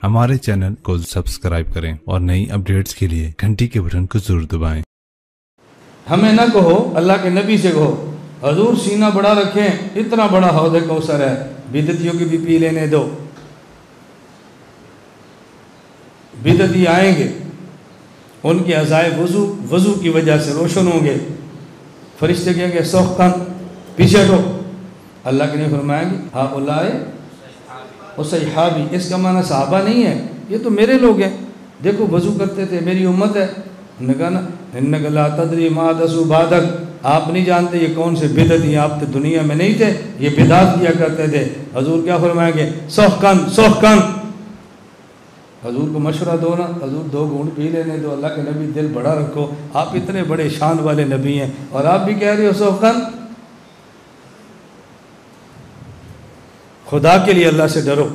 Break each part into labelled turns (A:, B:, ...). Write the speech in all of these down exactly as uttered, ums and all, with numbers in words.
A: हमारे चैनल को सब्सक्राइब करें और नई अपडेट्स के लिए घंटी के बटन को जरूर दबाएं।
B: हमें न कहो, अल्लाह के नबी से कहो, हजूर सीना बड़ा रखें, इतना बड़ा हौदे कौसर है, बिदतियों की भी पी लेने दो। बिदती आएंगे, उनके अज़ाए वज़ू वज़ू की वजह से रोशन होंगे। फरिश्ते कहेंगे सौख खान पीछे हटो। अल्लाह के ने फरमाएंगे हाँ उलाए और सहाबी, इसका माना सहाबा नहीं है, ये तो मेरे लोग हैं, देखो वज़ू करते थे, मेरी उम्मत है। उन्होंने कहा ना इन्नका ला तदरी मा दसु बादक, आप नहीं जानते ये कौन से बिदत हैं, आप तो दुनिया में नहीं थे, ये बिदात किया करते थे। हजूर क्या फरमाएंगे सौख खान सौख खान। हजूर को मशवरा दो ना, हजूर दो घूंट पी लेने दो। अल्लाह के नबी दिल बड़ा रखो, आप इतने बड़े शान वाले नबी हैं और आप भी कह रहे हो सौख खान। खुदा के लिए अल्लाह से डरो।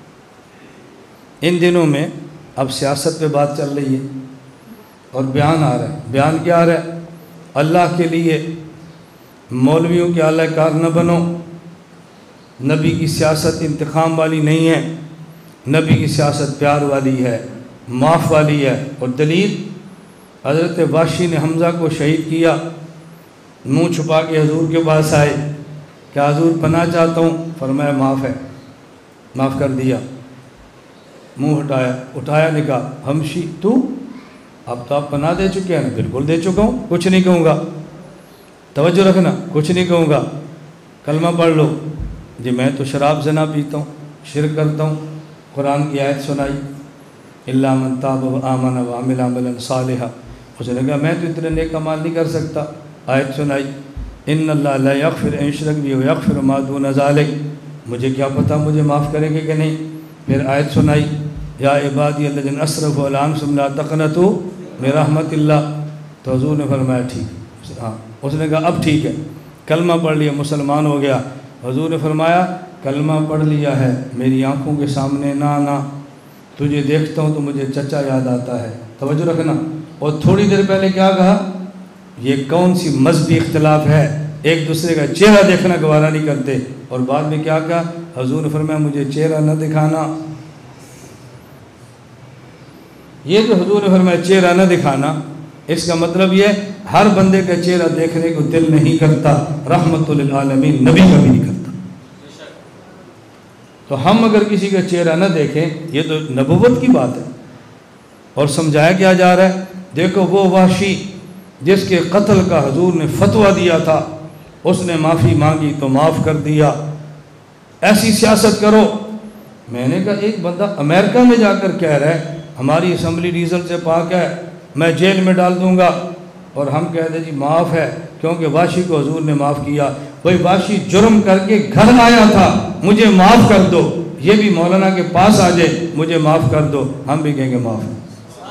B: इन दिनों में अब सियासत पे बात चल रही है और बयान आ रहा है। बयान क्या आ रहा है? अल्लाह के लिए मौलवियों के आलाकार न बनो, नबी की सियासत इंतकाम वाली नहीं है, नबी की सियासत प्यार वाली है, माफ़ वाली है। और दलील हज़रत वाशी ने हमज़ा को शहीद किया, मुँह छुपा के हजूर के पास आए, क्या हजूर पनाह चाहता हूँ, फरमाया माफ़ है, माफ़ कर दिया। मुंह हटाया, उठाया, ने कहा हमशी तू, अब तो आप पनाह दे चुके हैं ना? बिल्कुल दे चुका हूँ, कुछ नहीं कहूँगा, तवज्जो रखना, कुछ नहीं कहूँगा। कलमा पढ़ लो जी, मैं तो शराब जना पीता हूँ, शिरक करता हूँ। कुरान की आयत सुनाई, इल्ला मन ताब व आमन व अमिल अमलन सालिहा। उसने कहा मैं तो इतने नेक अमाल नहीं कर सकता। आयत सुनाई, इन्नल्लाह ला यग़फ़िरु अन युश्रक बिही व यग़फ़िरु मा दून ज़ालिक, मुझे क्या पता मुझे माफ़ करेंगे कि नहीं। फिर आयत सुनाई, या इबादी अल्लज़ीना असरफ़ू अला अनफ़ुसिहिम ला तक़नतू मिन रहमतिल्लाह। तो हज़ूर ने फरमाया ठीक, हाँ। उसने कहा अब ठीक है, कलमा पढ़ लिया, मुसलमान हो गया। हज़ूर ने फरमाया कलमा पढ़ लिया है, मेरी आँखों के सामने ना ना, तुझे देखता हूँ तो मुझे चचा याद आता है। तवज्जो रखना। और थोड़ी देर पहले क्या कहा, ये कौन सी मजहबी इख्तिलाफ है, एक दूसरे का चेहरा देखना गवारा नहीं करते। और बाद में क्या कहा, हजूर ने फरमाया मुझे चेहरा न दिखाना। ये जो हजूर ने फरमाया चेहरा न दिखाना, इसका मतलब ये हर बंदे का चेहरा देखने को दिल नहीं करता, रहमतुल लिल आलमीन नबी का भी नहीं करता। तो हम अगर किसी का चेहरा न देखें, ये तो नबुव्वत की बात है। और समझाया क्या जा रहा है, देखो वो वाशी जिसके कत्ल का हजूर ने फतवा दिया था, उसने माफ़ी मांगी तो माफ़ कर दिया। ऐसी सियासत करो। मैंने कहा एक बंदा अमेरिका में जाकर कह रहा है हमारी असम्बली डीजल से पाक है, मैं जेल में डाल दूंगा, और हम कह दें जी माफ़ है क्योंकि वाशी को हजूर ने माफ़ किया। भाई वाशी जुर्म करके घर आया था, मुझे माफ़ कर दो, ये भी मौलाना के पास आ जाए मुझे माफ़ कर दो, हम भी कहेंगे माफ़ है।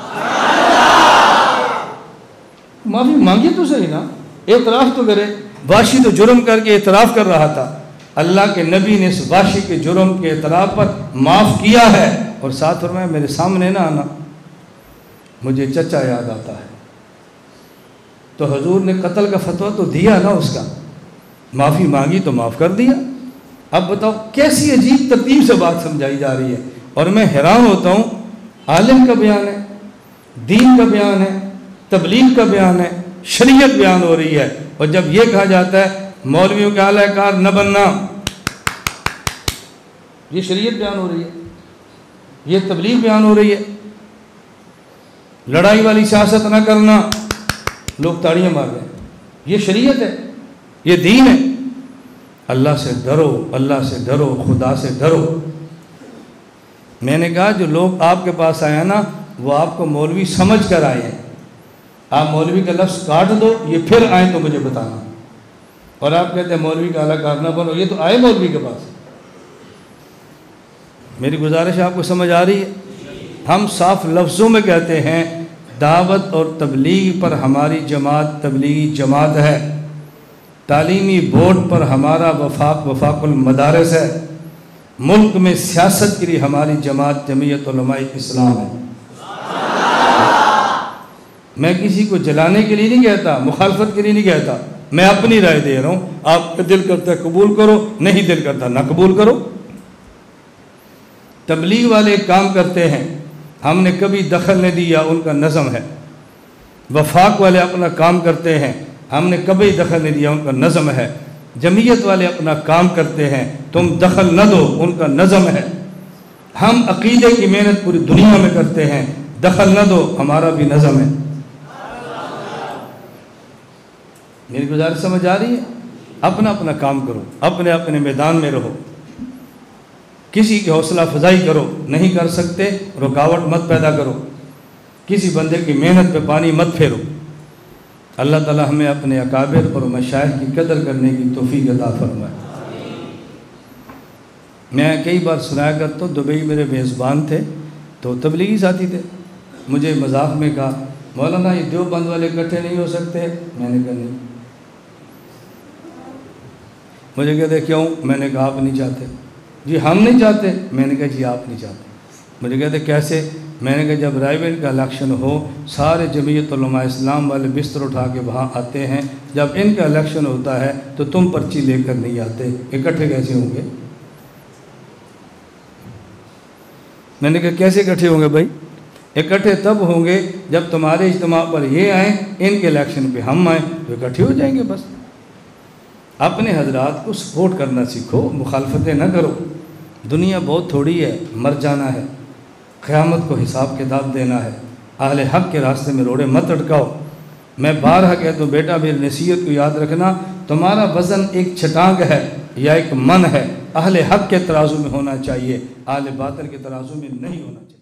B: माफ़ी मांगी तो सही ना, एतराफ़ तो करे। वाशी तो जुर्म करके एतराफ़ कर रहा था, अल्लाह के नबी ने इस वाशी के जुर्म के एतराफ़ पर माफ़ किया है। और साथ फरमाया मेरे सामने ना आना, मुझे चचा याद आता है। तो हजूर ने कत्ल का फतवा तो दिया ना, उसका माफ़ी मांगी तो माफ़ कर दिया। अब बताओ कैसी अजीब तरतीब से बात समझाई जा रही है। और मैं हैरान होता हूँ, आलिम का बयान है, दीन का बयान है, तबलीग का बयान है, शरीयत बयान हो रही है, और जब ये कहा जाता है मौलवियों के आलाकार न बनना, ये शरीयत बयान हो रही है, ये तबलीग बयान हो रही है। लड़ाई वाली सियासत न करना, लोग ताड़ियां मार रहे हैं, ये शरीयत है, ये दीन है। अल्लाह से डरो, अल्लाह से डरो, खुदा से डरो। मैंने कहा जो लोग आपके पास आए ना, वो आपको मौलवी समझ कर आए हैं। आप मौलवी का लफ्ज़ काट दो, ये फिर आए तो मुझे बताना। और आप कहते हैं मौलवी का आलाकार न बनो, ये तो आए मौलवी के पास। मेरी गुजारिश आपको समझ आ रही है? हम साफ लफ्ज़ों में कहते हैं दावत और तबलीग पर हमारी जमात तबलीगी जमात है, तालीमी बोर्ड पर हमारा वफाक वफाकुल मदारस है, मुल्क में सियासत के लिए हमारी जमात जमीयत उलमाए इस्लाम है। मैं किसी को जलाने के लिए नहीं कहता, मुखालफत के लिए नहीं कहता, मैं अपनी राय दे रहा हूँ। आपका दिल करता है कबूल करो, नहीं दिल करता ना कबूल करो। तबलीग वाले एक काम करते हैं, हमने कभी दखल नहीं दिया, उनका नज़म है। वफाक वाले अपना काम करते हैं, हमने कभी दखल नहीं दिया, उनका नज़म है। जमीयत वाले अपना काम करते हैं, तुम दखल न दो, उनका नज़म है। हम अकीदे की मेहनत पूरी दुनिया में करते हैं, दखल न दो, हमारा भी नज़म है। मेरी गुजारिश समझ आ रही है? अपना अपना काम करो, अपने अपने मैदान में रहो, किसी की हौसला अफजाई करो, नहीं कर सकते रुकावट मत पैदा करो, किसी बंदे की मेहनत पे पानी मत फेरो। अल्लाह ताला हमें अपने अकाबिर और मशाइख की कदर करने की तौफीक अता फरमाए। मैं कई बार सुनाया करता हूँ, दुबई मेरे मेज़बान थे तो तबलीगी साथी थे, मुझे मजाक में कहा मौलाना ये देवबंद वाले इकट्ठे नहीं हो सकते। मैंने कहा नहीं। मुझे कहते क्यों? मैंने कहा आप नहीं चाहते। जी हम नहीं चाहते। मैंने कहा जी आप नहीं चाहते। मुझे कहते कैसे? मैंने कहा जब रायबेंड का इलेक्शन हो, सारे जमीयत उलमा इस्लाम वाले बिस्तर उठा के वहाँ आते हैं, जब इनका इलेक्शन होता है तो तुम पर्ची लेकर नहीं आते, इकट्ठे कैसे होंगे? मैंने कहा कैसे इकट्ठे होंगे भाई? इकट्ठे तब होंगे जब तुम्हारे इज्तिमा पर ये आए, इनके इलेक्शन पे हम आए, तो इकट्ठे हो जाएंगे। बस अपने हजरात को सपोर्ट करना सीखो, मुखालफतें न करो। दुनिया बहुत थोड़ी है, मर जाना है, क़यामत को हिसाब किताब देना है। अहले हक़ के रास्ते में रोड़े मत अटकाओ। मैं बारहा कहता हूँ बेटा, मेरी नसीहत को याद रखना, तुम्हारा वज़न एक छटांग है या एक मन है, अहले हक़ के तराजू में होना चाहिए, अहले बातिल के तराजू में नहीं होना चाहिए।